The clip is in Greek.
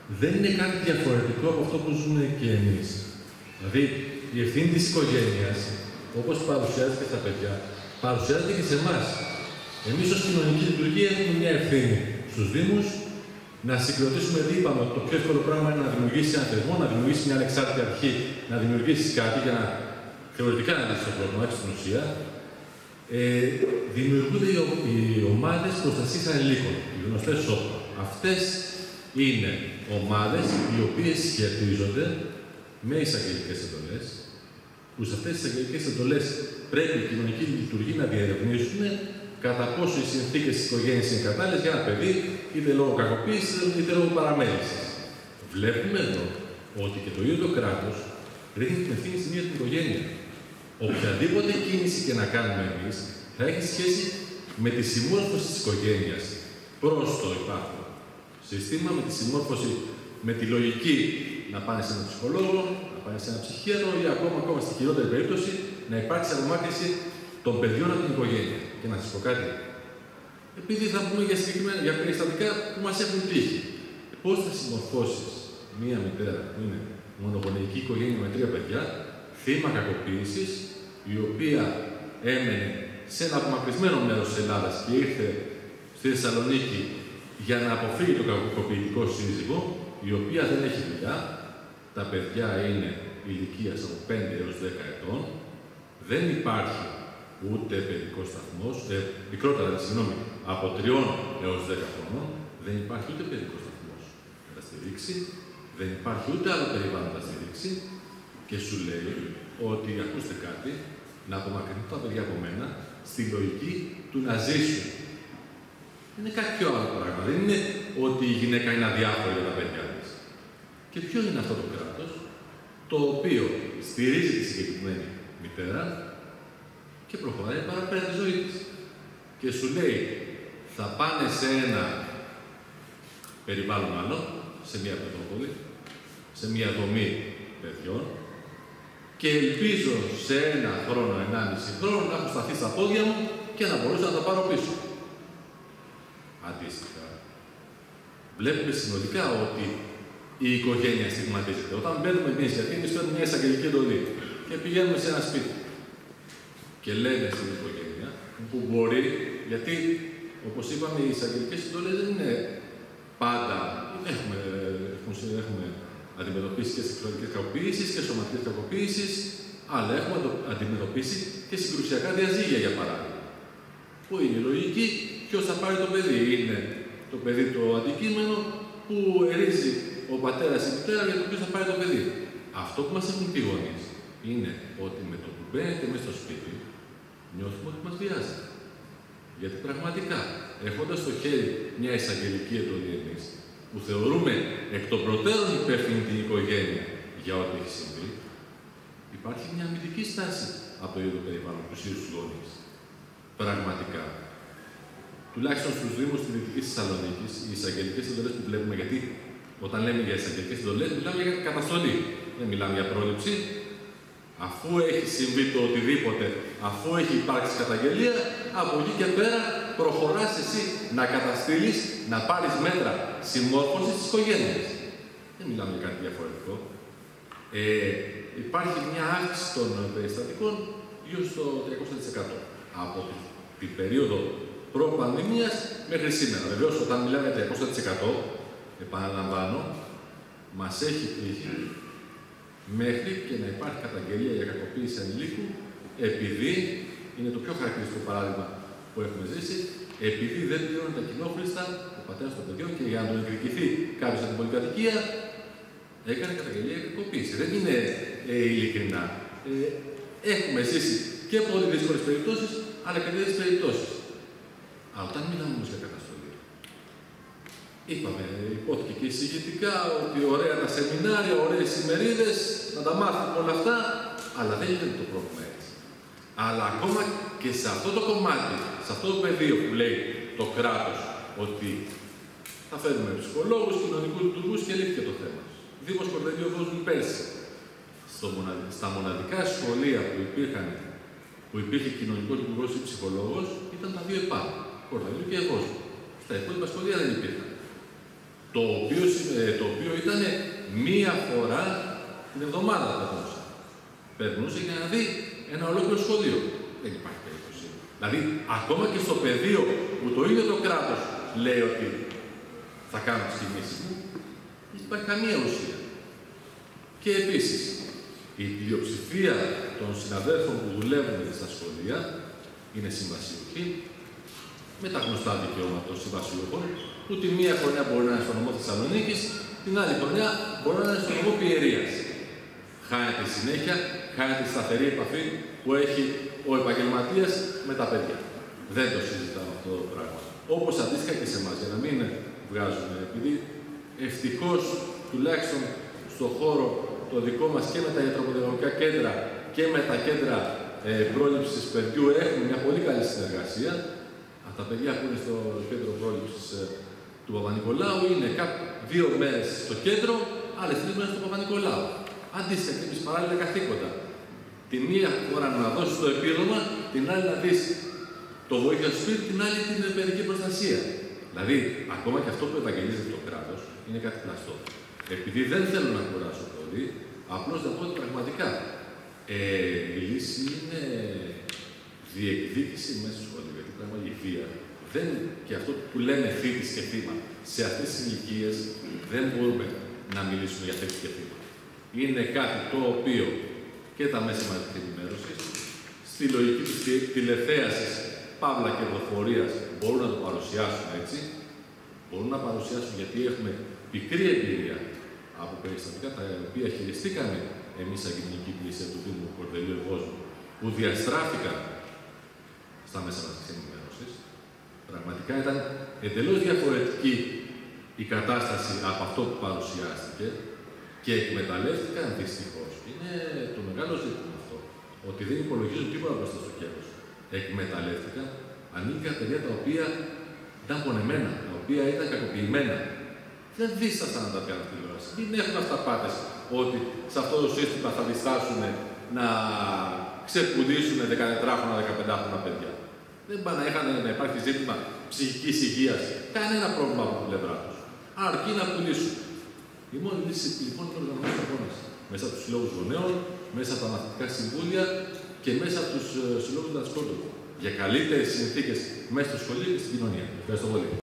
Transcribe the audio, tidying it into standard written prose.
δεν είναι κάτι διαφορετικό από αυτό που ζούμε και εμείς. Δηλαδή, η ευθύνη της οικογένειας, όπως παρουσιάζεται στα παιδιά, παρουσιάζεται και σε εμάς. Εμείς ως κοινωνική λειτουργία έχουμε μια ευθύνη στους Δήμους να συγκροτήσουμε, είπαμε, το πιο εύκολο πράγμα είναι να δημιουργήσει ένα θεσμό, να δημιουργήσει μια ανεξάρτητη αρχή, να δημιουργήσει κάτι για να θεωρητικά να λύσει το πρόβλημα, όχι στην ουσία. Δημιουργούνται οι ομάδες προστασίας ανηλίκων, οι γνωστές ΣΟΠΑ. Αυτές είναι ομάδες οι οποίες σχετίζονται με εισαγγελικές εντολές, που σε αυτές τις εισαγγελικές εντολές πρέπει οι κοινωνικοί λειτουργοί να διερευνήσουν κατά πόσο οι συνθήκες της οικογένειας είναι κατάλληλες για ένα παιδί, είτε λόγω κακοποίησης, είτε λόγω παραμέλησης. Βλέπουμε εδώ ότι και το ίδιο το κράτος ρίχνει την ευθύνη στην ίδια την οικογένεια. Οποιαδήποτε κίνηση και να κάνουμε εμείς θα έχει σχέση με τη συμμόρφωση της οικογένειας προς το υπάρχον σύστημα, με τη συμμόρφωση με τη λογική να πάνε σε έναν ψυχολόγο, να πάνε σε έναν ψυχίατρο ή ακόμα στη χειρότερη περίπτωση να υπάρξει απομάκρυνση των παιδιών από την οικογένεια. Και να σας πω κάτι, επειδή θα πούμε για περιστατικά που μας έχουν τύχει. Πώς θα συμμορφώσεις μία μητέρα που είναι μονογονεϊκή οικογένεια με 3 παιδιά, θύμα κακοποίησης, η οποία έμενε σε ένα απομακρυσμένο μέρος της Ελλάδας και ήρθε στη Θεσσαλονίκη για να αποφύγει το κακοποιητικό σύζυγο, η οποία δεν έχει δουλειά, τα παιδιά είναι ηλικίας από 5 έως 10 ετών, δεν υπάρχει ούτε παιδικός σταθμός, μικρότερα, συγγνώμη, από 3 έως 10 χρόνων, δεν υπάρχει ούτε παιδικός σταθμός να τα στηρίξει, δεν υπάρχει ούτε άλλο περιβάλλον να τα στηρίξει και σου λέει ότι, ακούστε κάτι, να απομακρυνθούν τα παιδιά από μένα στη λογική του να ζήσουν. Είναι κάποιο άλλο πράγμα. Δεν είναι ότι η γυναίκα είναι αδιάφορη για τα παιδιά της. Και ποιο είναι αυτό το κράτος, το οποίο στηρίζει τη συγκεκριμένη μητέρα και προχωράει παραπέρα τη ζωή της. Και σου λέει, θα πάνε σε ένα περιβάλλον άλλο, σε μια παιδόπολη, σε μια δομή παιδιών, και ελπίζω σε 1 χρόνο, 1,5 χρόνο να έχω σταθεί στα πόδια μου και να μπορέσω να τα πάρω πίσω. Αντίστοιχα, βλέπουμε συνολικά ότι η οικογένεια στιγματίζεται. Όταν μπαίνουμε εμείς, γιατί εμείς παίρνουμε μια εισαγγελική εντολή και πηγαίνουμε σε ένα σπίτι και λέμε στην οικογένεια που μπορεί, γιατί όπως είπαμε, οι εισαγγελικές εντολές δεν είναι πάντα. Έχουμε αντιμετωπίσει και σεξουαλικές κακοποίησεις και σωματικές κακοποίησεις, αλλά έχουμε αντιμετωπίσει και συγκρουσιακά διαζύγια, για παράδειγμα. Που είναι η λογική, ποιος θα πάρει το παιδί. Είναι το παιδί το αντικείμενο που ερίζει ο πατέρας ή η μητέρα για το ποιος θα πάρει το παιδί. Αυτό που μας έχουν πει οι γονείς είναι ότι με το που μπαίνετε μέσα στο σπίτι, νιώθουμε ότι μας βιάζει. Γιατί πραγματικά, έχοντας στο χέρι μια εισαγγελική εντολή εμείς, που θεωρούμε εκ των προτέρων υπεύθυνη την οικογένεια για ό,τι έχει συμβεί, υπάρχει μια αμυντική στάση από το ίδιο περιβάλλον, τους ίδιους τους γονείς. Πραγματικά. Τουλάχιστον στους Δήμους της Δυτικής Θεσσαλονίκης, οι εισαγγελικές εντολές που βλέπουμε, γιατί όταν λέμε για εισαγγελικές εντολές, μιλάμε για καταστολή. Δεν μιλάμε για πρόληψη. Αφού έχει συμβεί το οτιδήποτε, αφού έχει υπάρξει καταγγελία, από εκεί και πέρα προχωράς εσύ να καταστήλεις, να πάρεις μέτρα συμμόρφωσης της οικογένειας. Δεν μιλάμε για κάτι διαφορετικό. Υπάρχει μια αύξηση των περιστατικών γύρω στο 300% από την περίοδο προ-πανδημίας μέχρι σήμερα. Βεβαίως, όταν μιλάμε για 300%, επαναλαμβάνω, μας έχει τύχει μέχρι και να υπάρχει καταγγελία για κακοποίηση ανηλίκου, επειδή, είναι το πιο χαρακτηριστικό παράδειγμα που έχουμε ζήσει, επειδή δεν πληρώνει τα κοινόχρηστα ο πατέρας των παιδιών και για να τον εκδικηθεί κάποιος από την πολυκατοικία, έκανε καταγγελία για κακοποίηση. Δεν είναι ειλικρινά. Έχουμε ζήσει και πολύ δύσκολες περιπτώσεις, αλλά και τέτοιες περιπτώσεις. Αλλά όταν μιλάμε όμως για καταστολή, είπαμε, υπόθηκε και εισηγητικά ότι ωραία τα σεμινάρια, ωραίες ημερίδες, να τα μάθουμε όλα αυτά, αλλά δεν είναι το πρόβλημα έτσι. Αλλά ακόμα και σε αυτό το κομμάτι, σε αυτό το πεδίο που λέει το κράτος ότι θα φέρουμε ψυχολόγους, κοινωνικούς λειτουργούς και λύθηκε το θέμα. Δήμος Κορδελίου Βόσβου πέρσι, στα μοναδικά σχολεία που υπήρχε κοινωνικός λειτουργός ή ψυχολόγος, ήταν τα 2 ΕΠΑ, Κορδελίου και Βόσβου. Στα υπόλοιπα σχολεία δεν υπήρχαν. Το οποίο ήταν μία φορά την εβδομάδα περνούσε. Περνούσε για να δει ένα ολόκληρο σχολείο. Δεν υπάρχει περίπτωση. Δηλαδή, ακόμα και στο πεδίο που το ίδιο το κράτος λέει ότι θα κάνω τις κινήσεις μου, δεν υπάρχει καμία ουσία. Και επίσης, η πλειοψηφία των συναδέλφων που δουλεύουν στα σχολεία είναι συμβασιούχοι, με τα γνωστά δικαιώματα των συμβασιούχων, που τη μία χρονιά μπορεί να είναι στο νομό Θεσσαλονίκης, την άλλη χρονιά μπορεί να είναι στο νομό Πιερίας. Χάνεται συνέχεια, χάνεται τη σταθερή επαφή που έχει ο επαγγελματίας με τα παιδιά. Δεν το συζητάμε αυτό το πράγμα. Όπως αντίστοιχα και σε εμάς, για να μην βγάζουμε, επειδή ευτυχώς τουλάχιστον στον χώρο το δικό μας και με τα ιατροπαιδαγωγικά κέντρα και με τα κέντρα πρόληψης παιδιού έχουμε μια πολύ καλή συνεργασία. Από τα παιδιά που είναι στο κέντρο πρόληψης του Παπα-Νικολάου είναι 2 μέρες στο κέντρο, άλλες 3 μέρες στο Παπα-Νικολάου. Αντίστοιχα, έχεις παράλληλα καθήκοντα. Τη μία φορά να δώσεις το επίδομα, την άλλη να δεις το βοήθεια του σπίτι, την άλλη την παιδική προστασία. Δηλαδή, ακόμα και αυτό που ευαγγελίζεται το κράτος είναι κάτι πλαστό. Επειδή δεν θέλω να κουράσω πολύ, απλώς να πω ότι πραγματικά η λύση είναι διεκδίκηση μέσα στο σχολείο. Γιατί πράγματι η βία δεν, και αυτό που λέμε θήτης και θύμα, σε αυτές τις ηλικίες δεν μπορούμε να μιλήσουμε για θήτης και θύμα. Είναι κάτι το οποίο και τα μέσα μαζικής ενημέρωσης, στη λογική της τηλεθέασης, παύλα κερδοφορίας, μπορούν να το παρουσιάσουν έτσι. Μπορούν να παρουσιάσουν γιατί έχουμε πικρή εμπειρία από περιστατικά τα οποία χειριστήκαμε εμείς σαν κοινωνική υπηρεσία του Δήμου Κορδελίου Ευώζου, που διαστράφηκαν στα μέσα μαζικής ενημέρωσης. Πραγματικά ήταν εντελώς διαφορετική η κατάσταση από αυτό που παρουσιάστηκε και εκμεταλλεύτηκαν δυστυχώς. Είναι το μεγάλο ζήτημα αυτό. Ότι δεν υπολογίζουν τίποτα μπροστά στο κέρδος. Εκμεταλλεύτηκαν ανήλικα παιδιά τα οποία ήταν πονεμένα, τα οποία ήταν κακοποιημένα. Δεν δίστασαν να τα κάνουν στη τηλεόραση. Δεν έχουν αυταπάτες ότι σε αυτό το σύστημα θα διστάσουν να ξεπουλήσουν 14χρονα, 15χρονα παιδιά. Δεν πάνε να είχαν να υπάρχει ζήτημα ψυχικής υγείας. Κανένα πρόβλημα από την πλευρά τους. Αρκεί να πουλήσουν. Η μόνη λύση λοιπόν είναι να οργανώσουν αγώνες. Μέσα από τους συλλόγους γονέων, μέσα από τα μαθητικά συμβούλια και μέσα από τους συλλόγους διδασκόντων. Για καλύτερες συνθήκες μέσα στο σχολείο και στην κοινωνία. Ευχαριστώ πολύ.